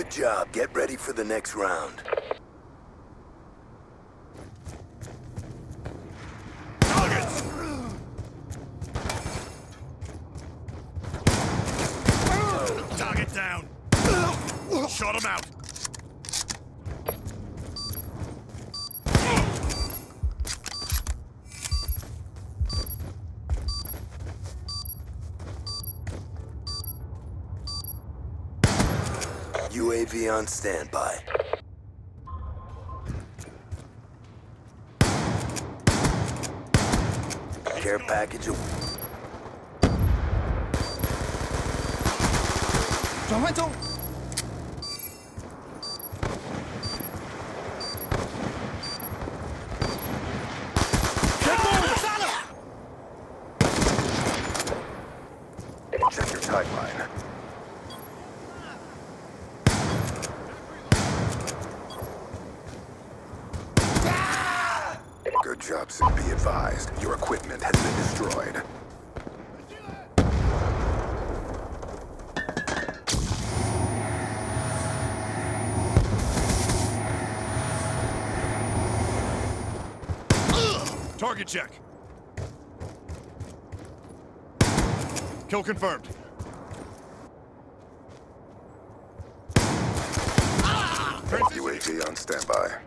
Good job. Get ready for the next round. Targets! Target down. Shot him out. UAV on standby. Care package. 转换中。 Check your timeline. Good job, sir. Be advised, your equipment has been destroyed. Target check. Kill confirmed. UAV on standby.